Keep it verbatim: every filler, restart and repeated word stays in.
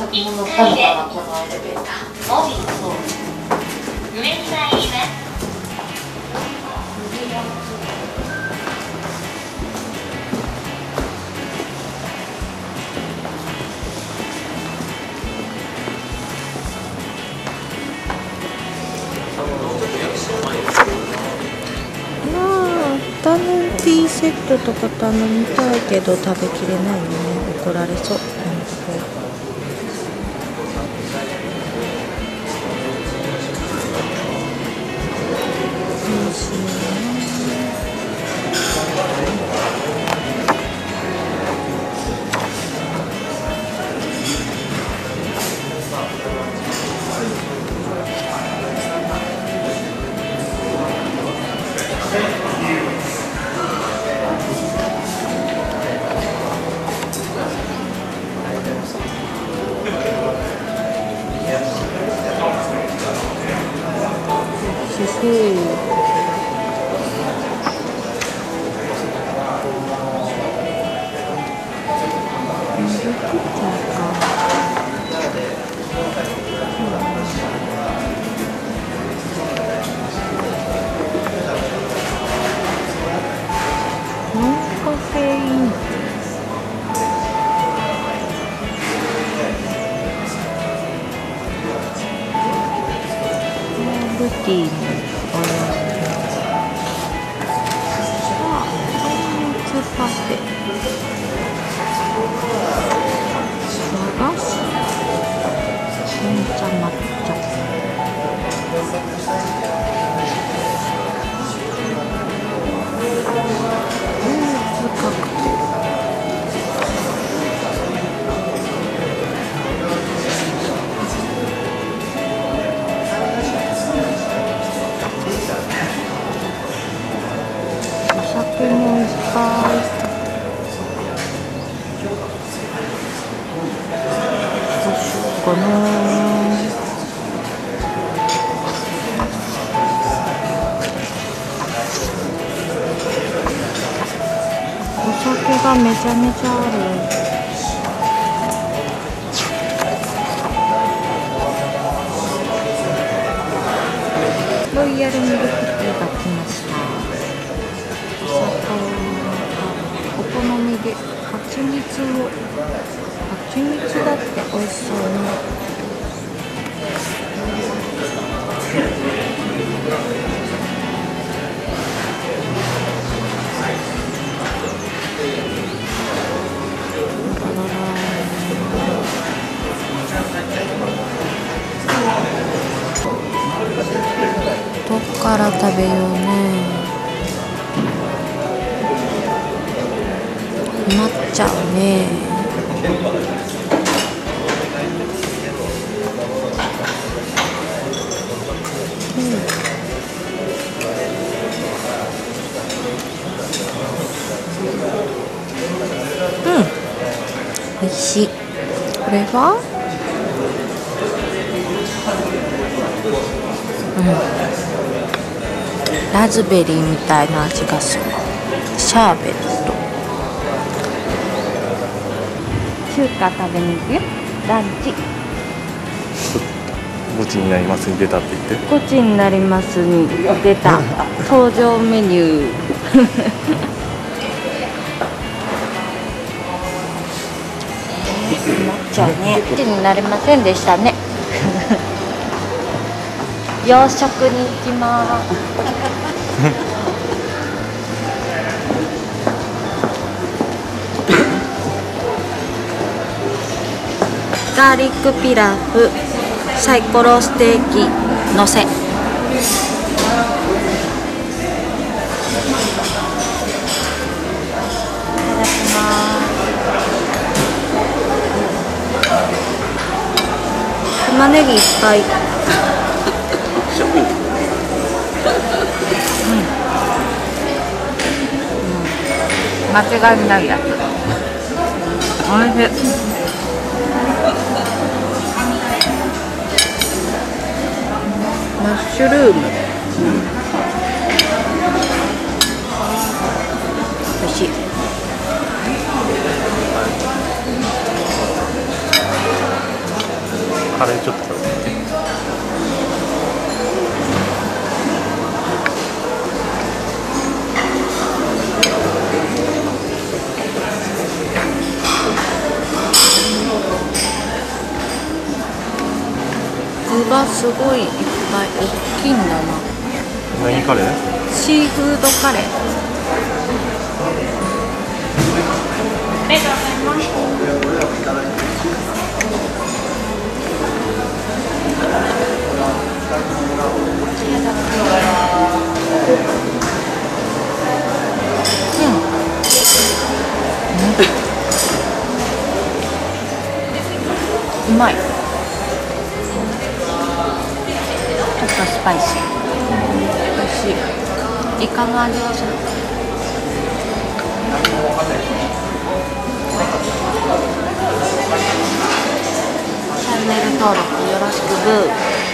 先に乗ったのかな、このエレベーター。モビルそう上に参ります。 アフタヌーンティーセットとか頼みたいけど食べきれないよね。怒られそう。ティーのおやつパフェ和菓子新茶抹茶フルーツカクテルお酒もいっぱい。どうしようかな。お酒がめちゃめちゃある。ロイヤルミルクティーが来ました。お砂糖、お好みで蜂蜜を蜂蜜だって美味しそうね。どっから食べようね。なっちゃうね。うん、うん、美味しい。これは、うん、ラズベリーみたいな味がする。シャーベット。中華食べに行くよ。ランチ。 ごちになりますに出たって言って。 ごちになりますに出た。登場メニュー。なっちゃうね。ごちになりませんでしたね。洋食に行きます。ガーリックピラフ、サイコロステーキのせ。いただきます。玉ねぎいっぱい。うん、間違いないやつ。おいしい。マッシュルーム、おいしい。 カレーちょっと食べてみて。 具がすごいいっぱい大きいんだな。 何カレー？ シーフードカレー。 ありがとうございます。 うん、うまい。ちょっとスパイシー。美味しい。イカの味がする。チャンネル登録よろしくブー。